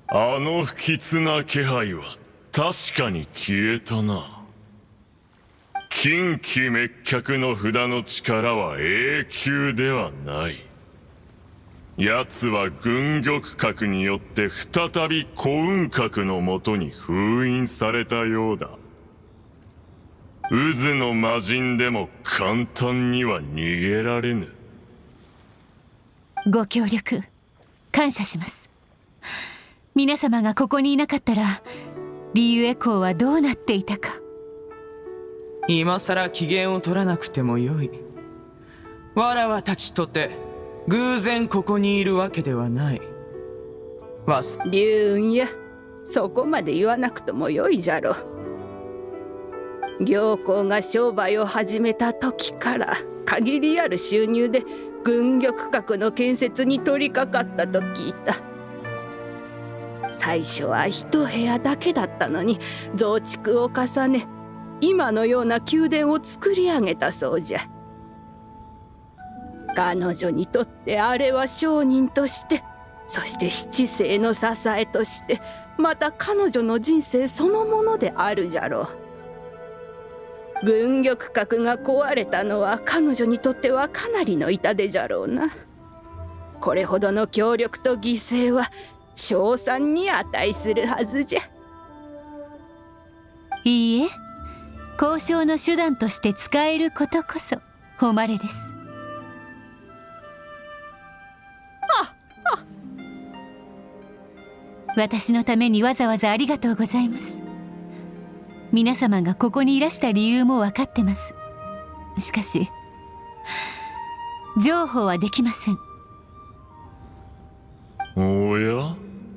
あの不吉な気配は確かに消えたな。近畿滅却の札の力は永久ではない。奴は軍玉閣によって再び古雲閣のもとに封印されたようだ。渦の魔人でも簡単には逃げられぬ。 ご協力感謝します。皆様がここにいなかったらリユエ公はどうなっていたか。 今さら機嫌を取らなくてもよい。わらわたちとて偶然ここにいるわけではない。 龍雲や、そこまで言わなくともよいじゃろう。行幸が商売を始めた時から限りある収入で軍玉閣の建設に取り掛かったと聞いた。最初は一部屋だけだったのに増築を重ね、今のような宮殿を作り上げたそうじゃ。彼女にとってあれは商人として、そして七世の支えとして、また彼女の人生そのものであるじゃろう。軍玉閣が壊れたのは彼女にとってはかなりの痛手じゃろうな。これほどの協力と犠牲は称賛に値するはずじゃ。 いいえ、交渉の手段として使えることこそ誉れです。私のためにわざわざありがとうございます。皆様がここにいらした理由も分かってます。しかし譲歩はできません。 おや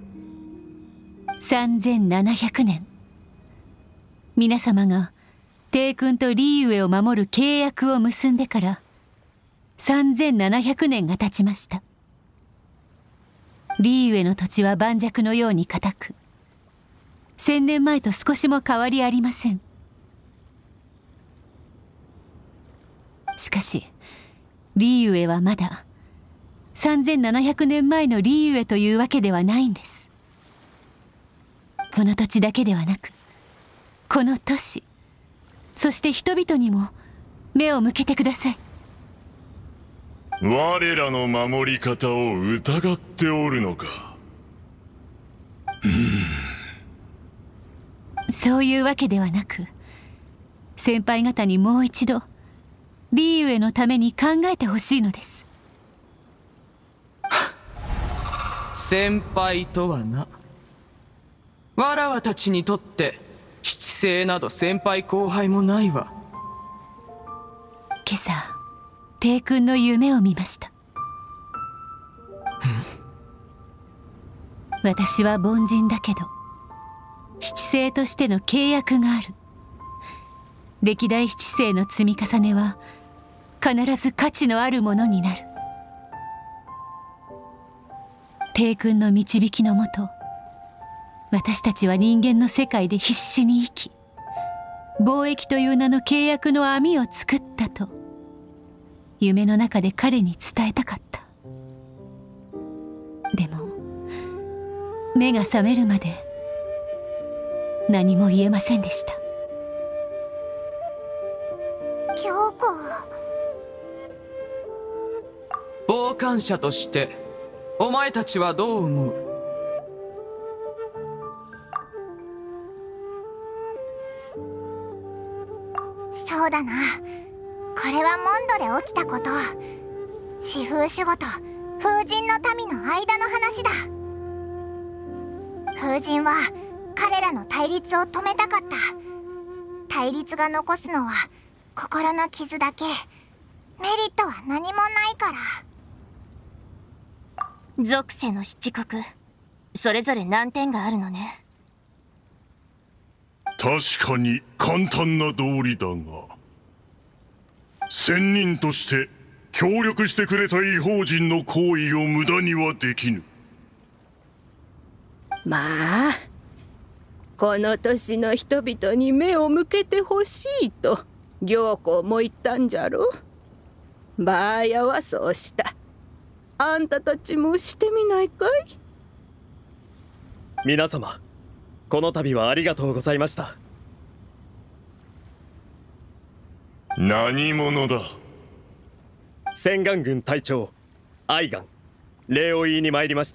3700年、皆様が帝君とリーウェを守る契約を結んでから3700年が経ちました。リーウェの土地は盤石のように固く、1000年前と少しも変わりありません。しかしリーウェはまだ3700年前のリーウェというわけではないんです。この土地だけではなく、この都市、そして人々にも目を向けてください。 我らの守り方を疑っておるのか。 そういうわけではなく、先輩方にもう一度リーウェのために考えてほしいのです。 先輩とはな。わらわたちにとって七世など先輩後輩もないわ。 今朝帝君の夢を見ました。私は凡人だけど七世としての契約がある。歴代七世の積み重ねは必ず価値のあるものになる。帝君の導きのもと、私たちは人間の世界で必死に生き、貿易という名の契約の網を作ったと夢の中で彼に伝えたかった。でも目が覚めるまで何も言えませんでした。 京子、 傍観者としてお前たちはどう思う？ そうだな。これはモンドで起きたこと。四風守護と風神の民の間の話だ。風神は彼らの対立を止めたかった。対立が残すのは心の傷だけ。メリットは何もないから。 属性の七国、それぞれ難点があるのね。 確かに簡単な道理だが、仙人として協力してくれた異邦人の行為を無駄にはできぬ。 まあ、この年の人々に目を向けてほしいと行幸も言ったんじゃろ。バーヤはそうした。あんたたちもしてみないかい？ 皆様、この度はありがとうございました。 何者だ？ 千眼軍隊長アイガン、礼を言いに参りました。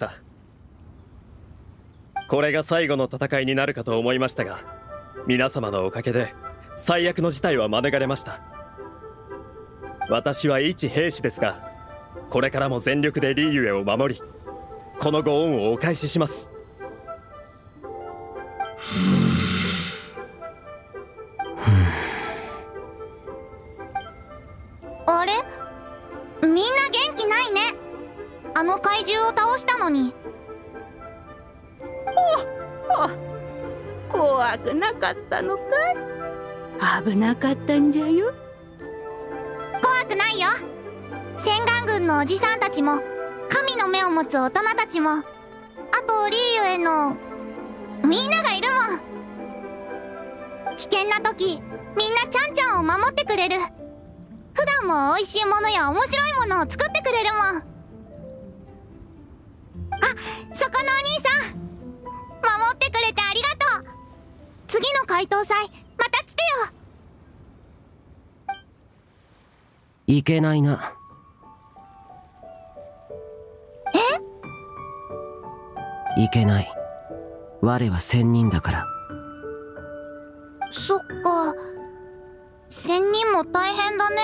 これが最後の戦いになるかと思いましたが、皆様のおかげで最悪の事態は免れました。私は一兵士ですが、これからも全力でリーユエを守り、このご恩をお返しします。 あれ、みんな元気ないね。あの怪獣を倒したのに。 怖くなかったのかい？危なかったんじゃよ。 怖くないよ。千眼軍のおじさんたちも、神の目を持つ大人たちも、あとリーユエのみんながいるもん。危険な時、みんなちゃんちゃんを守ってくれる。普段も美味しいものや面白いものを作ってくれるもん。あ、そこのお兄さん、守ってくれてありがとう。次の解答祭また来てよ。 いけないな。いけない。我は仙人だから。 そっか、仙人も大変だね。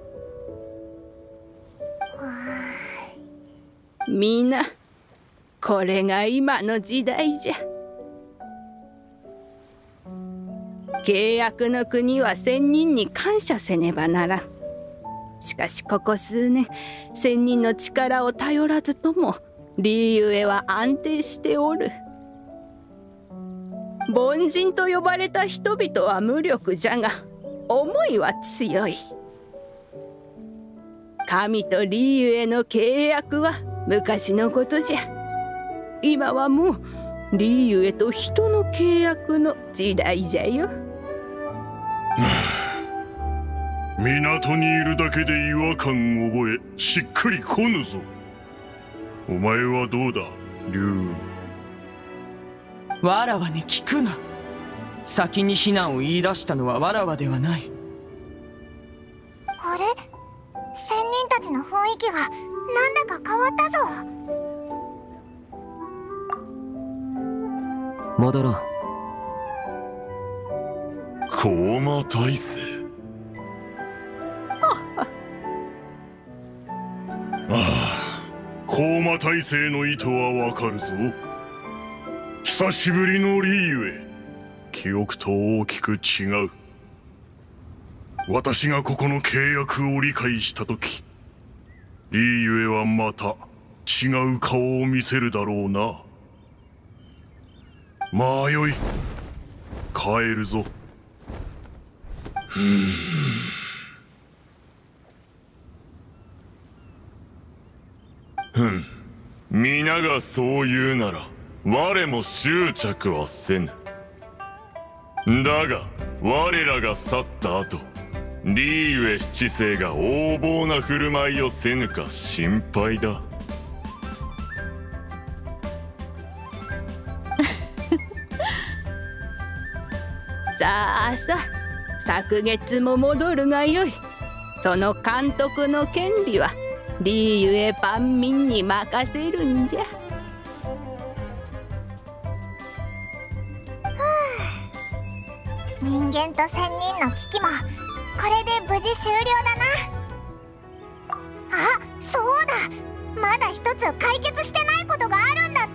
みんな、これが今の時代じゃ。契約の国は仙人に感謝せねばならん。しかしここ数年、仙人の力を頼らずともリーユエは安定しておる。凡人と呼ばれた人々は無力じゃが、思いは強い。神とリーユエの契約は昔のことじゃ。今はもうリーユエと人の契約の時代じゃよ。 港にいるだけで違和感を覚え、しっくりこぬぞ。お前はどうだ、竜？ わらわに聞くな。先に非難を言い出したのはわらわではない。 あれ、仙人たちの雰囲気がなんだか変わったぞ。 戻ろう。 高魔大勢。ああ、高魔大勢の意図はわかるぞ。久しぶりのリーユエ、記憶と大きく違う。私がここの契約を理解したとき、リーユエはまた違う顔を見せるだろうな。まあよい、帰るぞ。皆がそう言うなら我も執着はせぬ。だが我らが去った後、リーユエ七世が横暴な振る舞いをせぬか心配だ。 さあさあ、昨月も戻るがよい。その監督の権利はリーユエ万民に任せるんじゃ。 人間と仙人の危機もこれで無事終了だな。あ、そうだ、まだ一つ解決してないことがあるんだった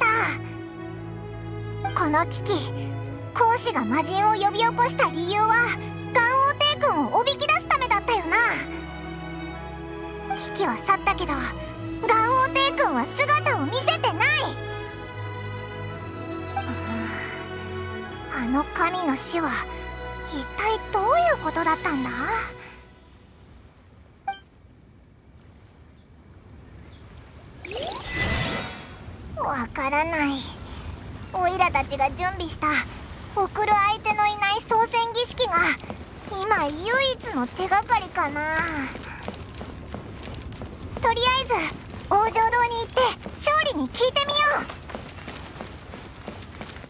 。この危機、孔子が魔人を呼び起こした理由は元王帝君をおびき出すためだったよな。危機は去ったけど元王帝君は姿を見せてない。あの神の死は一体どういうことだったんだ？わからない。オイラたちが準備した送る相手のいない操船儀式が今唯一の手がかりかな。とりあえず王城堂に行って勝利に聞いてみよう。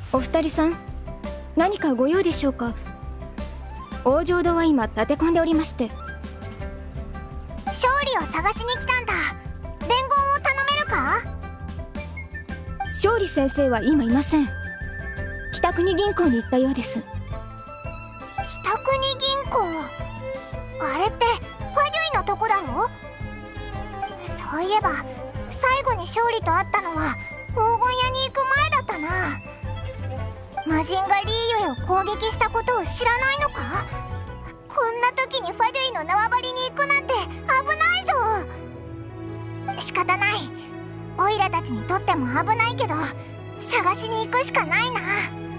お二人さん、何かご用でしょうか？王城堂は今立て込んでおりまして。 勝利を探しに来たんだ。伝言を頼めるか？ 勝利先生は今いません。北国銀行に行ったようです。 北国銀行、あれってファデュイのとこだろ？そういえば最後に勝利と会ったのは黄金屋に行く前だったな。魔人がリーユエを攻撃したことを知らないのか？こんな時にファデュイの縄張りに行くなんて危ないぞ。仕方ない。オイラたちにとっても危ないけど探しに行くしかないな。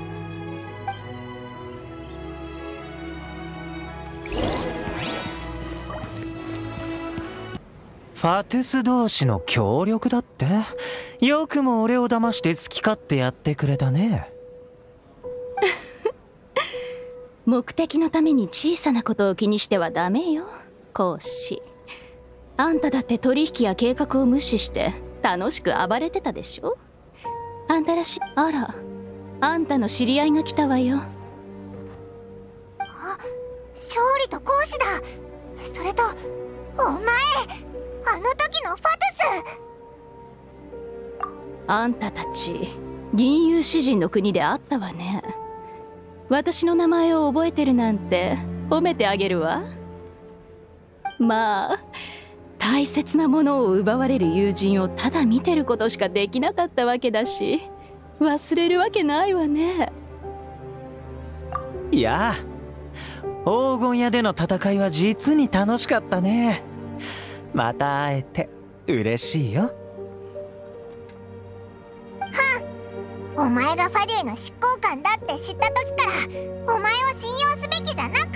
ファトゥス同士の協力だって？よくも俺を騙して好き勝手やってくれたね。 目的のために小さなことを気にしてはダメよ、講師。あんただって取引や計画を無視して楽しく暴れてたでしょ。あんたらしい。あら、あんたの知り合いが来たわよ。 あ、勝利と講師だ。それとお前、あの時のファトゥス。 あんたたち銀融詩人の国で会ったわね。私の名前を覚えてるなんて褒めてあげるわ。まあ大切なものを奪われる友人をただ見てることしかできなかったわけだし、忘れるわけないわね。 いや、黄金屋での戦いは実に楽しかったね。また会えて嬉しいよ。 お前がファデュイの執行官だって知った時からお前を信用すべきじゃなかった。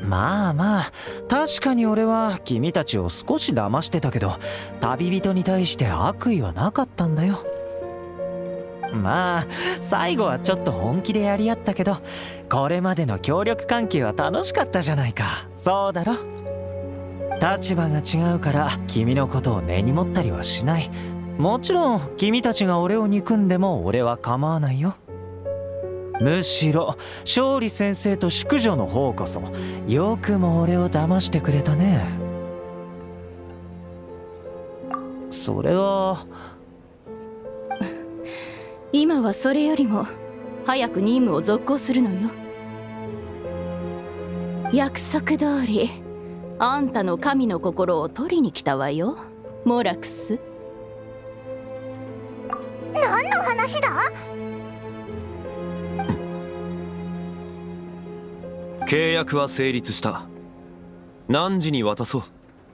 まあまあ、確かに俺は君たちを少し騙してたけど、旅人に対して悪意はなかったんだよ。まあ最後はちょっと本気でやり合ったけど、これまでの協力関係は楽しかったじゃないか。そうだろ？立場が違うから君のことを根に持ったりはしない。もちろん君たちが俺を憎んでも俺は構わないよ。むしろ勝利先生と淑女の方こそよくも俺を騙してくれたね。それは今はそれよりも早く任務を続行するのよ。約束通りあんたの神の心を取りに来たわよ、モラクス。 何の話だ？ 契約は成立した。何時に渡そう？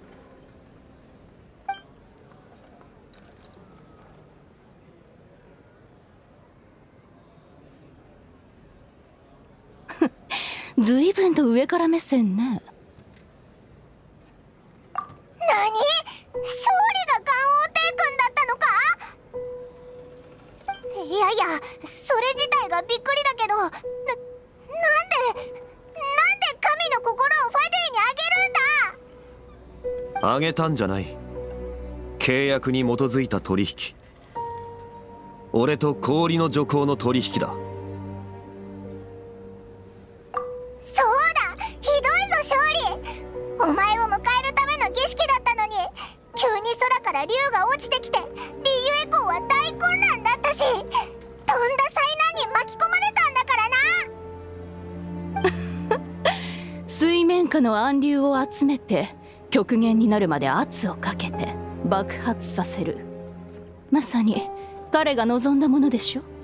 随分と上から目線ね。 何？勝利がガン王帝君だったのか？いやいや、それ自体がびっくりだけど、なんで神の心をファデュイにあげるんだ？ あげたんじゃない。契約に基づいた取引。俺と氷の女皇の取引だ。 そうだ、ひどいぞ勝利。お前を迎えるための儀式だったのに、急に空から竜が落ちてきてリーユエ公は大混乱だったし、とんだ災難に巻き込まれたんだからな。 水面下の暗流を集めて極限になるまで圧をかけて爆発させる。まさに彼が望んだものでしょ。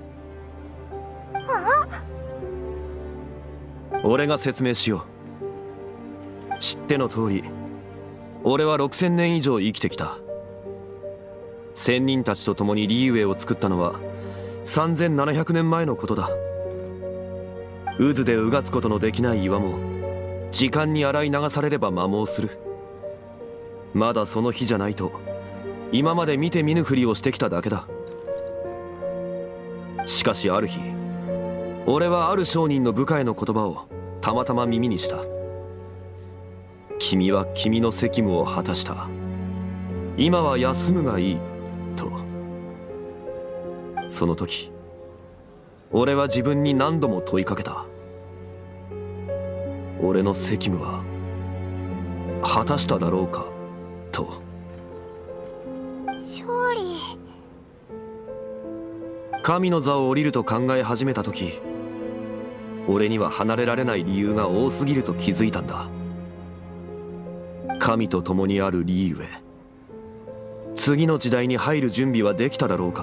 俺が説明しよう。知っての通り、俺は6000年以上生きてきた。仙人たちと共にリーウェイを作ったのは3700年前のことだ。渦でうがつことのできない岩も時間に洗い流されれば摩耗する。まだその日じゃないと今まで見て見ぬふりをしてきただけだ。しかしある日、俺はある商人の部下への言葉をたまたま耳にした。君は君の責務を果たした。今は休むがいいと。その時俺は自分に何度も問いかけた。俺の責務は果たしただろうかと。 勝利。 神の座を降りると考え始めた時、俺には離れられない理由が多すぎると気づいたんだ。神と共にあるリーウェイ、次の時代に入る準備はできただろうか。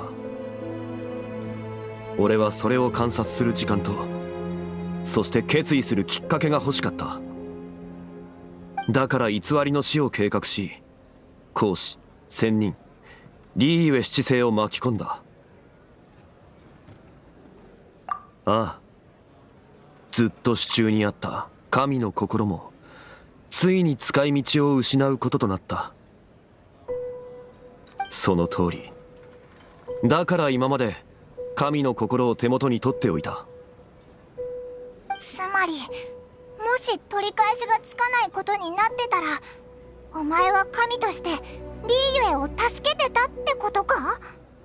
俺はそれを観察する時間と、そして決意するきっかけが欲しかった。だから偽りの死を計画し、孔子、仙人、リーウェ七世を巻き込んだ。ああ、ずっと手中にあった神の心もついに使い道を失うこととなった。その通りだから今まで神の心を手元に取っておいた。 つまりもし取り返しがつかないことになってたら、お前は神としてリーユエを助けてたってことか？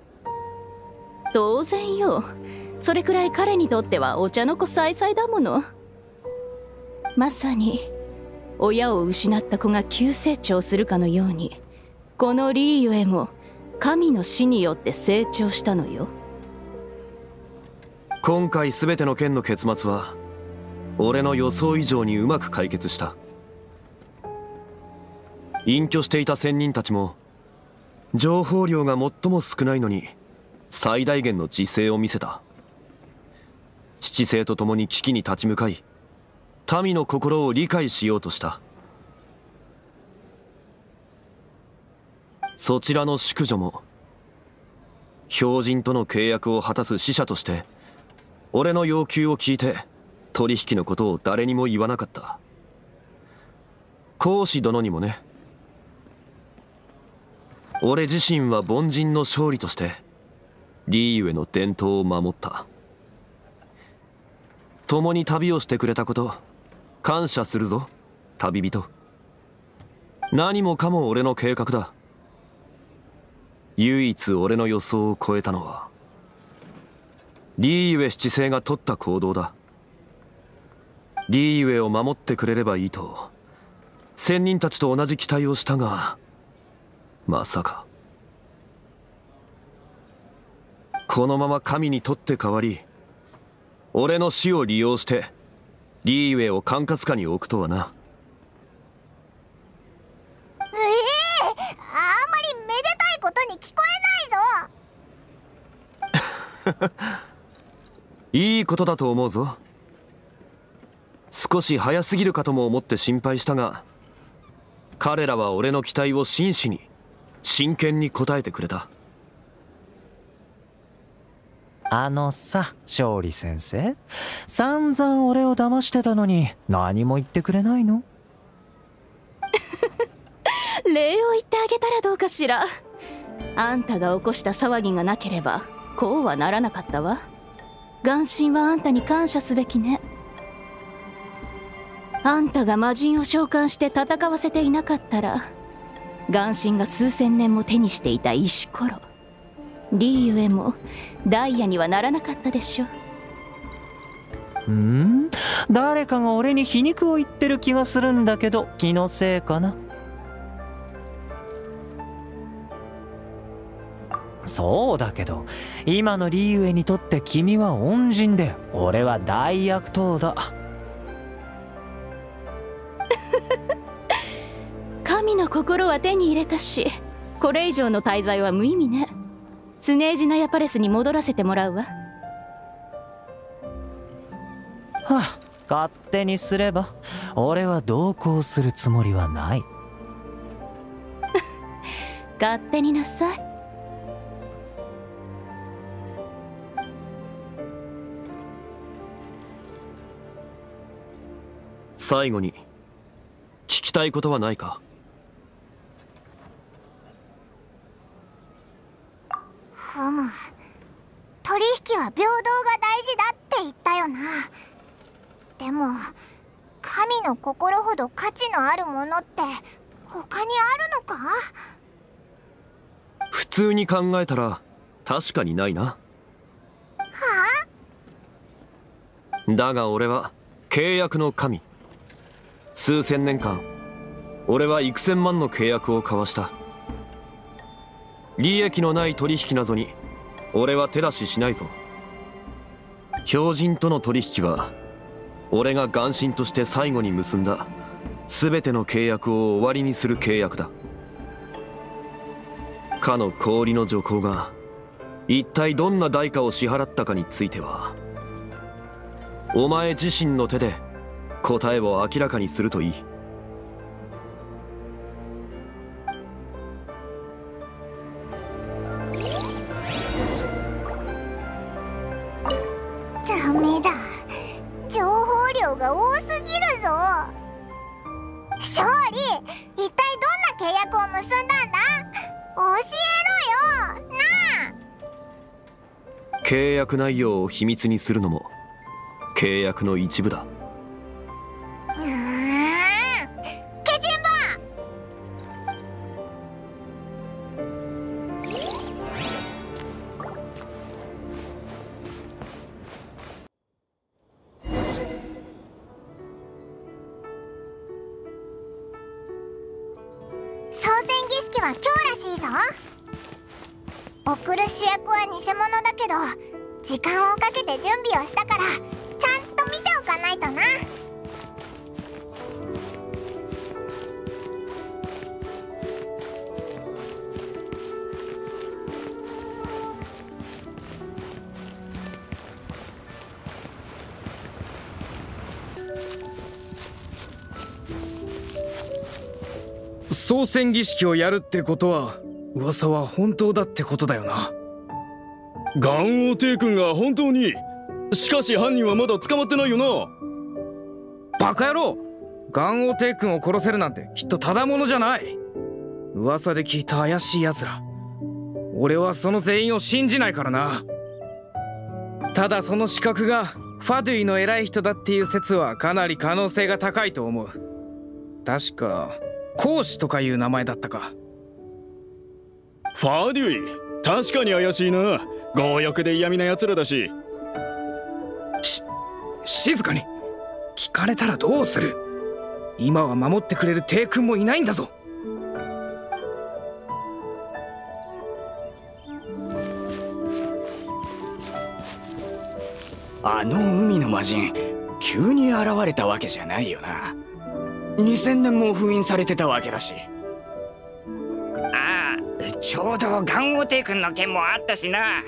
当然よ。それくらい彼にとってはお茶の子さいさいだもの。まさに親を失った子が急成長するかのように、このリーユエも神の死によって成長したのよ。 今回全ての件の結末は俺の予想以上にうまく解決した。隠居していた仙人たちも情報量が最も少ないのに最大限の自制を見せた。七星と共に危機に立ち向かい、民の心を理解しようとした。そちらの淑女も標人との契約を果たす使者として俺の要求を聞いて取引のことを誰にも言わなかった。孔子殿にもね。俺自身は凡人の勝利としてリーユエの伝統を守った。共に旅をしてくれたこと感謝するぞ旅人。何もかも俺の計画だ。唯一俺の予想を超えたのはリーユエ七世が取った行動だ。リーユエを守ってくれればいいと仙人たちと同じ期待をしたが、まさかこのまま神に取って代わり俺の死を利用してリーユエを管轄下に置くとはな。 あんまりめでたいことに聞こえないぞ。 いいことだと思うぞ。少し早すぎるかとも思って心配したが、彼らは俺の期待を真摯に真剣に応えてくれた。 さ、勝利先生、散々俺を騙してたのに何も言ってくれないの？ 礼を言ってあげたらどうかしら。あんたが起こした騒ぎがなければこうはならなかったわ。眼神はあんたに感謝すべきね。あんたが魔人を召喚して戦わせていなかったら、眼神が数千年も手にしていた石ころリーユエもダイヤにはならなかったでしょ。 誰かが俺に皮肉を言ってる気がするんだけど、気のせいかな。そうだけど今のリーユエにとって君は恩人で俺は大悪党だ。 神の心は手に入れたし、これ以上の滞在は無意味ね。スネージナヤパレスに戻らせてもらうわ。 勝手にすれば。俺は同行するつもりはない。 勝手になさい。 最後に聞きたいことはないか？ 取引は平等が大事だって言ったよな。でも神の心ほど価値のあるものって他にあるのか？ 普通に考えたら確かにないな。 はあ？ だが俺は契約の神。数千年間俺は幾千万の契約を交わした。利益のない取引などに俺は手出ししないぞ。標人との取引は俺が元神として最後に結んだ全ての契約を終わりにする契約だ。かの氷の女皇が一体どんな代価を支払ったかについてはお前自身の手で答えを明らかにするといい。 ダメだ、情報量が多すぎるぞ。勝利、一体どんな契約を結んだんだ？教えろよなあ。 契約内容を秘密にするのも契約の一部だ。 ケチンバ！操船儀式は今日らしいぞ。送る主役は偽物だけど時間をかけて準備をしたからちゃんと見ておかないとな。 操船儀式をやるってことは噂は本当だってことだよな。 元王帝君が本当に。しかし犯人はまだ捕まってないよな。 バカ野郎、元王帝君を殺せるなんてきっとただものじゃない。噂で聞いた怪しい奴ら、俺はその全員を信じないからな。ただその資格がファドゥイの偉い人だっていう説はかなり可能性が高いと思う。確か講師とかいう名前だったか。 ファデュイ、確かに怪しいな。強欲で嫌味な奴らだし。 静かに。聞かれたらどうする？今は守ってくれる帝君もいないんだぞ。 あの海の魔人、急に現れたわけじゃないよな。2000年も封印されてたわけだし。 ああ、ちょうど元王帝君の件もあったしな。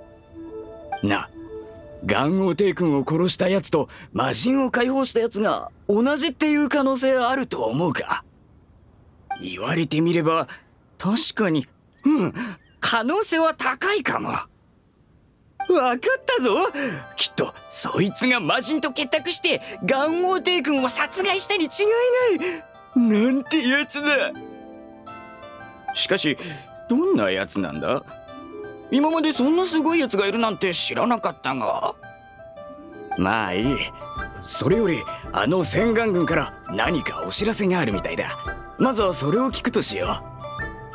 元王帝君を殺したやつと魔人を解放したやつが同じっていう可能性あると思うか？言われてみれば確かに、可能性は高いかも。わかったぞ。きっとそいつが魔人と結託して元王帝君を殺害したに違いない。なんてやつだ。しかしどんなやつなんだ？今までそんなすごいやつがいるなんて知らなかったが。まあいい。それよりあの洗顔軍から何かお知らせがあるみたいだ。まずはそれを聞くとしよう。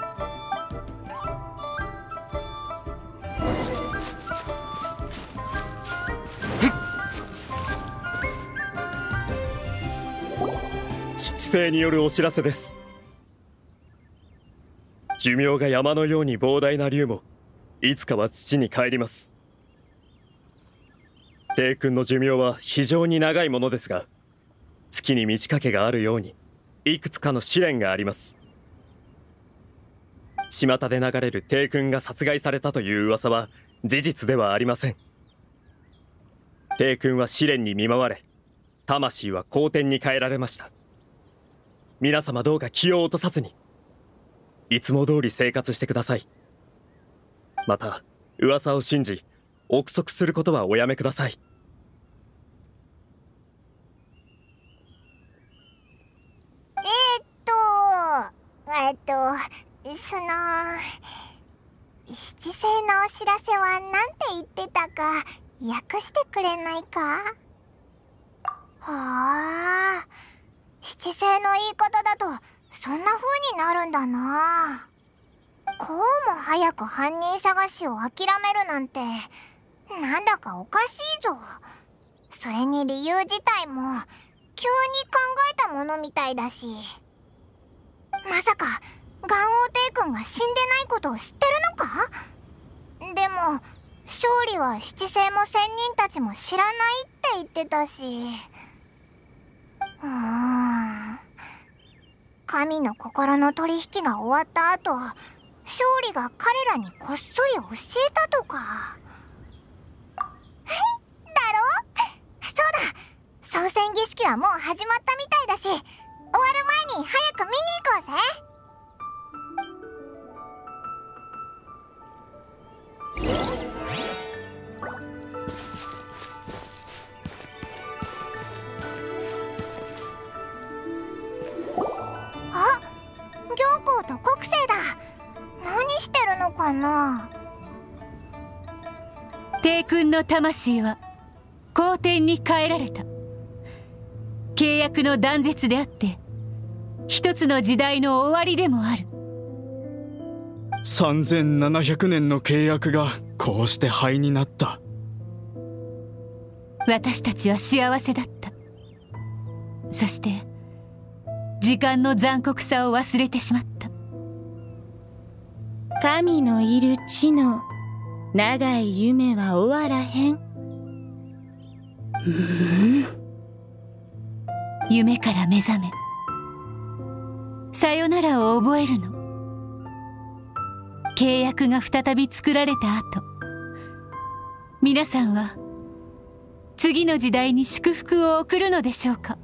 七星によるお知らせです。寿命が山のように膨大な竜もいつかは土に帰ります。帝君の寿命は非常に長いものですが、月に満ち欠けがあるようにいくつかの試練があります。巷で流れる帝君が殺害されたという噂は事実ではありません。帝君は試練に見舞われ、魂は皇天に変えられました。皆様どうか気を落とさずにいつも通り生活してください。また噂を信じ憶測することはおやめください。 七星のお知らせは何て言ってたか訳してくれないか？はあ、七星の言い方だとそんな風になるんだな。こうも早く犯人探しを諦めるなんてなんだかおかしいぞ。 それに理由自体も急に考えたものみたいだし、まさかガン王帝君が死んでないことを知ってるのか？でも勝利は七星も仙人たちも知らないって言ってたし、神の心の取引が終わった後、勝利が彼らにこっそり教えたとかだろ？そうだ、総選儀式はもう始まったみたいだし、終わる前に早く見に行こうぜ。あ、行幸と国生だ。何してるのかな？ 帝君の魂は皇天に変えられた。契約の断絶であって、一つの時代の終わりでもある。 3700年の契約がこうして灰になった。 私たちは幸せだった。そして時間の残酷さを忘れてしまった。 神のいる地の長い夢は終わらへん。 夢から目覚め、さよならを覚えるの。契約が再び作られた後、皆さんは次の時代に祝福を送るのでしょうか。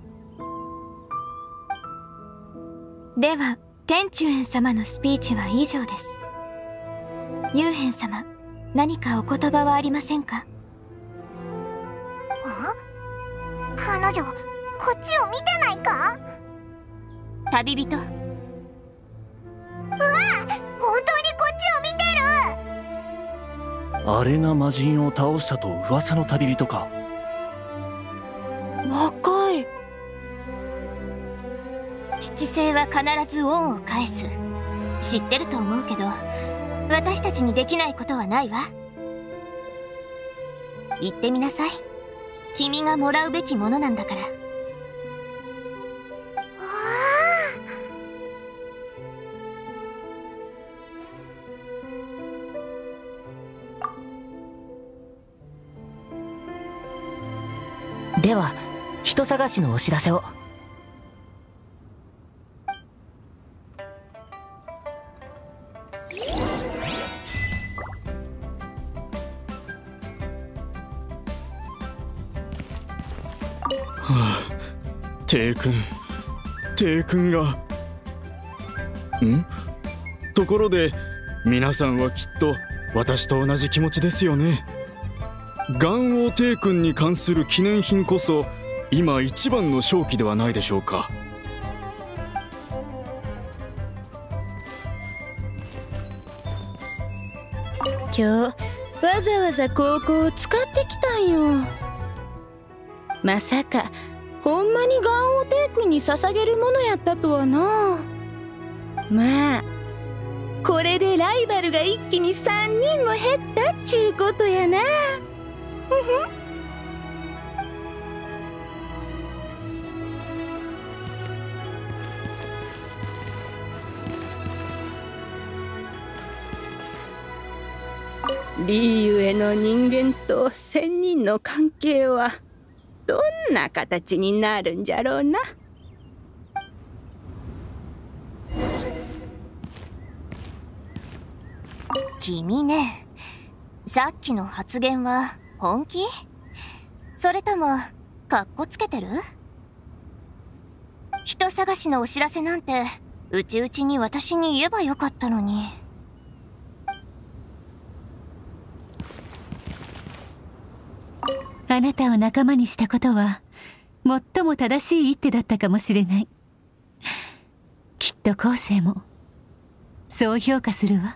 では天中園様のスピーチは以上です。幽玄様、何かお言葉はありませんか？ 彼女、こっちを見てないか？ 旅人。 うわ、本当にこっちを見てる。 あれが魔人を倒したと噂の旅人か。 若い。 七星は必ず恩を返す。知ってると思うけど、私たちにできないことはないわ。言ってみなさい。君がもらうべきものなんだから。 では人探しのお知らせを。 帝君が。ところで皆さんはきっと私と同じ気持ちですよね。元王帝君に関する記念品こそ今一番の勝機ではないでしょうか。 今日わざわざ高校を使ってきたんよ。まさかほんまに元王帝君に捧げるものやったとはな。まあこれでライバルが一気に3人も減ったっちゅうことやな。 リーユへの人間と仙人の関係はどんな形になるんじゃろうな。 君ね、さっきの発言は本気？それともかっこつけてる？人探しのお知らせなんて内々に私に言えばよかったのに。 あなたを仲間にしたことは最も正しい一手だったかもしれない。きっと後世もそう評価するわ。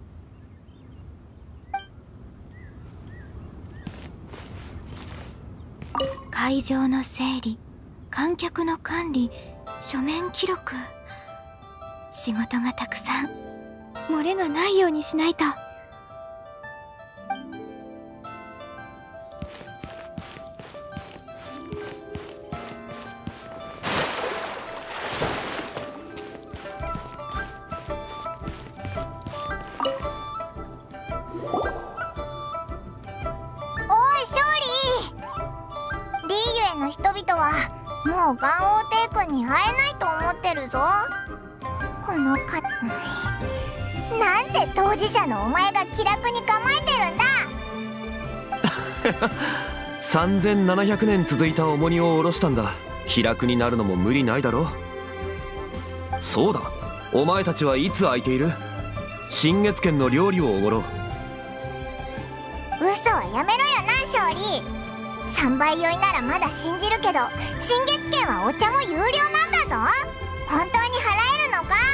会場の整理、観客の管理、書面記録。仕事がたくさん。漏れがないようにしないと。 もうガン王帝君に会えないと思ってるぞ。このかなんで当事者のお前が気楽に構えてるんだ。 3700年続いた重荷を下ろしたんだ。気楽になるのも無理ないだろ。そうだ、お前たちはいつ空いている？新月軒の料理をおごろう。 嘘はやめろよな勝利。3倍酔いならまだ信じるけど、新月軒はお茶も有料なんだぞ。本当に払えるのか？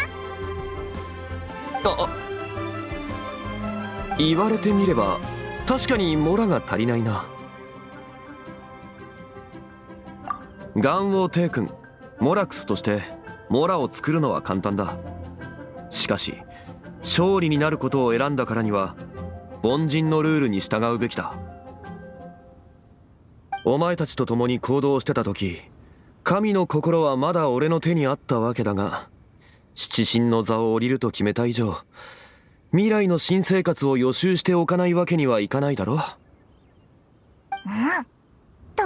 言われてみれば確かにモラが足りないな。元王帝君モラクスとしてモラを作るのは簡単だ。しかし勝利になることを選んだからには凡人のルールに従うべきだ。お前たちと共に行動してた時、神の心はまだ俺の手にあったわけだが、七神の座を降りると決めた以上、未来の新生活を予習しておかないわけにはいかないだろ。 道理で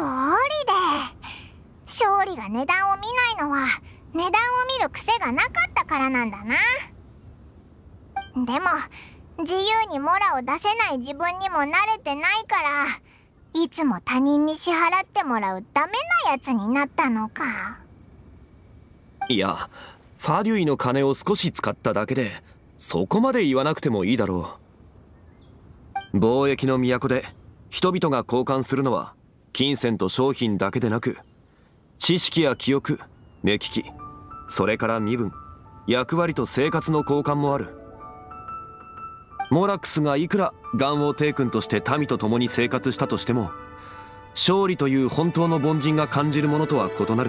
勝利が値段を見ないのは値段を見る癖がなかったからなんだな。でも自由にモラを出せない自分にも慣れてないから、いつも他人に支払ってもらうダメなやつになったのか。 いや、ファデュイの金を少し使っただけでそこまで言わなくてもいいだろう。貿易の都で人々が交換するのは金銭と商品だけでなく、知識や記憶、目利き、それから身分、役割と生活の交換もある。モラックスがいくら元王帝君として民と共に生活したとしても、勝利という本当の凡人が感じるものとは異なる。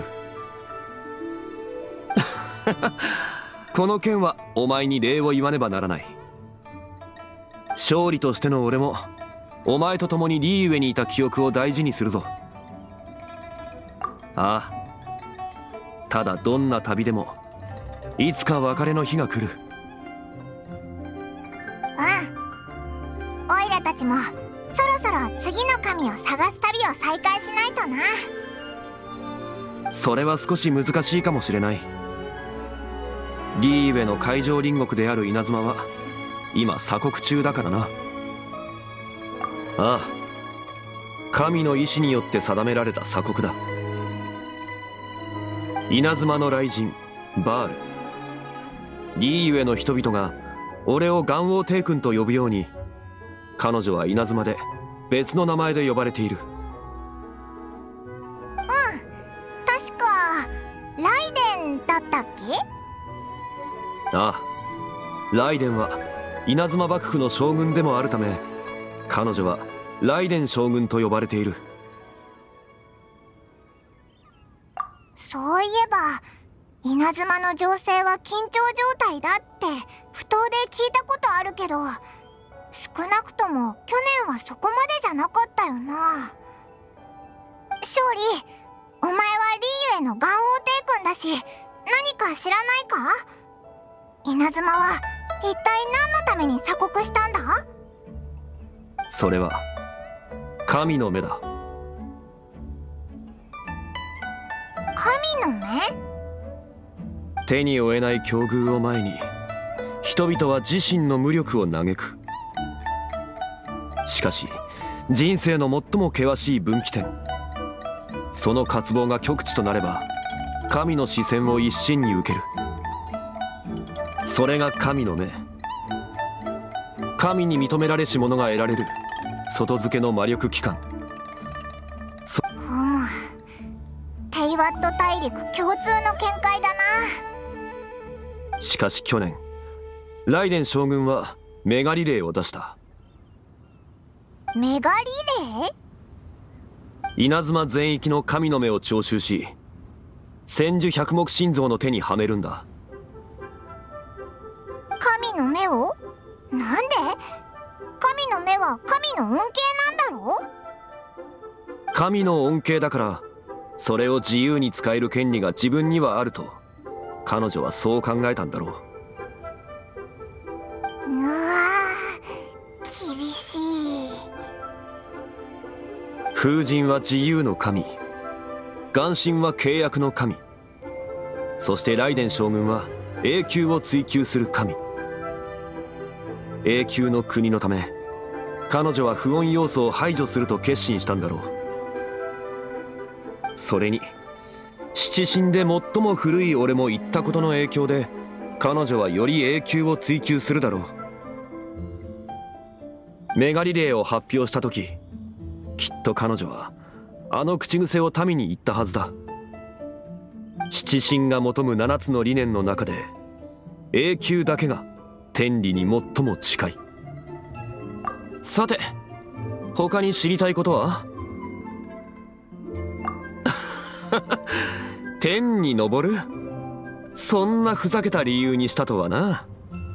この件はお前に礼を言わねばならない。勝利としての俺もお前と共にリーウェにいた記憶を大事にするぞ。ああ、ただどんな旅でもいつか別れの日が来る。 オイラたちもそろそろ次の神を探す旅を再開しないとな。 それは少し難しいかもしれない。リーウェの海上隣国である稲妻は今鎖国中だからな。ああ、神の意志によって定められた鎖国だ。稲妻の雷神バール、リーウェの人々が俺を元王帝君と呼ぶように、彼女は稲妻で別の名前で呼ばれている。 確かライデンだったっけ？ ああ、ライデンは稲妻幕府の将軍でもあるため、彼女はライデン将軍と呼ばれている。 そういえば稲妻の情勢は緊張状態だって不当で聞いたことあるけど、少なくとも去年はそこまでじゃなかったよな。勝利、お前はリーウェの元王帝君だし、何か知らないか？稲妻は一体何のために鎖国したんだ？ それは神の目だ。 神の目？ 手に負えない境遇を前に人々は自身の無力を嘆く。しかし人生の最も険しい分岐点、その渇望が極致となれば神の視線を一身に受ける。それが神の目。神に認められし者が得られる外付けの魔力機関。 テイワット大陸共通の見解だな。 しかし去年ライデン将軍はメガリレーを出した。 メガリレー？ 稲妻全域の神の目を徴収し、千手百目心臓の手にはめるんだ。 神の目を？なんで？神の目は神の恩恵なんだろ？ 神の恩恵だからそれを自由に使える権利が自分にはあると彼女はそう考えたんだろう。 うわー、厳しい。 風神は自由の神。 眼神は契約の神、そしてライデン将軍は永久を追求する神。永久の国のため彼女は不穏要素を排除すると決心したんだろう。それに七神で最も古い俺も言ったことの影響で彼女はより永久を追求するだろう。メガリレーを発表した時、きっと彼女はあの口癖を民に言ったはずだ。七神が求む7つの理念の中で永久だけが天理に最も近い。さて他に知りたいことは？天に昇る？そんなふざけた理由にしたとはな。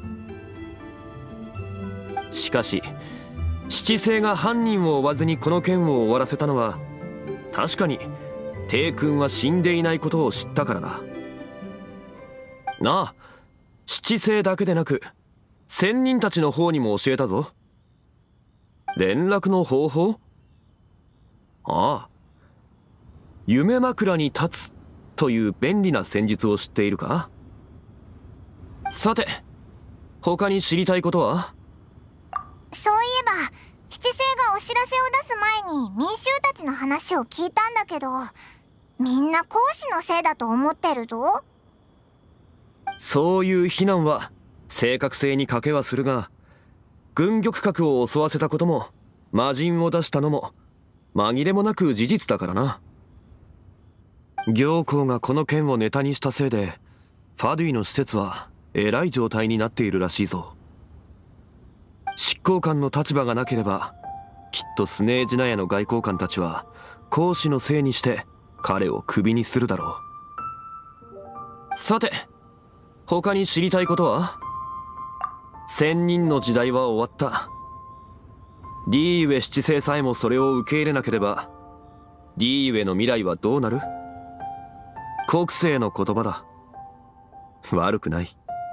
しかし七星が犯人を追わずにこの件を終わらせたのは確かに帝君は死んでいないことを知ったからだなあ。七星だけでなく仙人たちの方にも教えたぞ。連絡の方法？ああ、夢枕に立つという便利な戦術を知っているか？さて他に知りたいことは？ そういえば七星がお知らせを出す前に民衆たちの話を聞いたんだけど、みんな孔子のせいだと思ってるぞ。 そういう非難は正確性に欠けはするが、軍玉閣を襲わせたことも魔人を出したのも紛れもなく事実だからな。行幸がこの件をネタにしたせいでファドゥイの施設はえらい状態になっているらしいぞ。執行官の立場がなければきっとスネージナヤの外交官たちは孔子のせいにして彼をクビにするだろう。さて他に知りたいことは？千人の時代は終わった。リーウェ七世さえもそれを受け入れなければリーウェの未来はどうなる？国政の言葉だ。悪くない。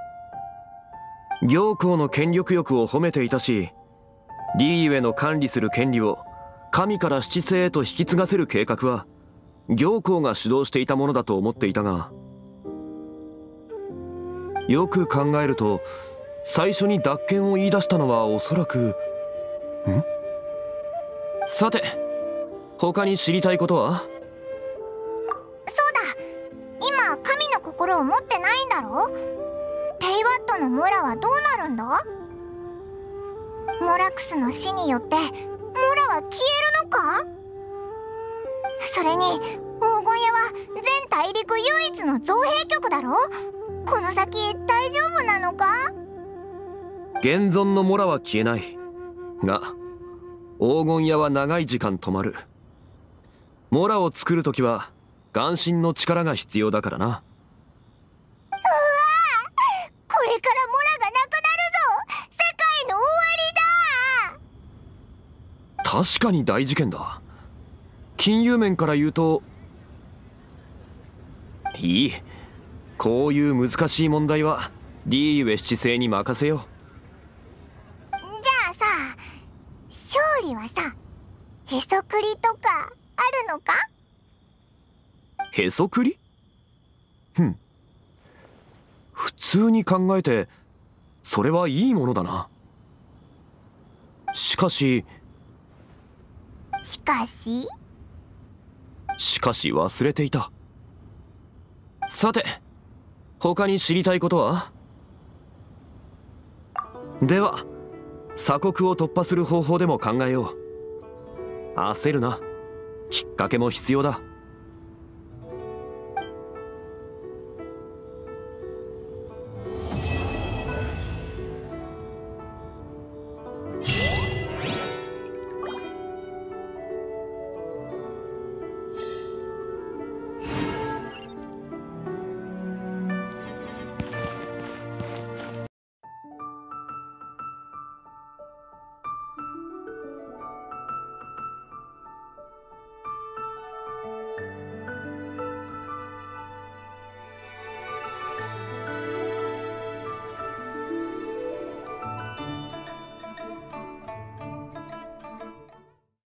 行幸の権力欲を褒めていたし、リーウェの管理する権利を神から七世へと引き継がせる計画は行幸が主導していたものだと思っていたが、よく考えると最初に脱権を言い出したのはおそらくさて他に知りたいことは？ そうだ、今神の心を持ってないんだろ？テイワットのモラはどうなるんだ？モラクスの死によってモラは消えるのか？それに黄金屋は全大陸唯一の造幣局だろ？この先大丈夫なのか？ 現存のモラは消えないが、黄金屋は長い時間止まる。モラを作るときは眼神の力が必要だからな。 うわぁ、これからモラがなくなるぞ！世界の終わりだ！ 確かに大事件だ。金融面から言うといい。こういう難しい問題はリーウェ七世に任せよう。 じゃあさ、勝利はさ、へそくりとかあるのか？ へそくり？普通に考えてそれはいいものだな。しかし忘れていた。さて他に知りたいことは？では鎖国を突破する方法でも考えよう。焦るな。きっかけも必要だ。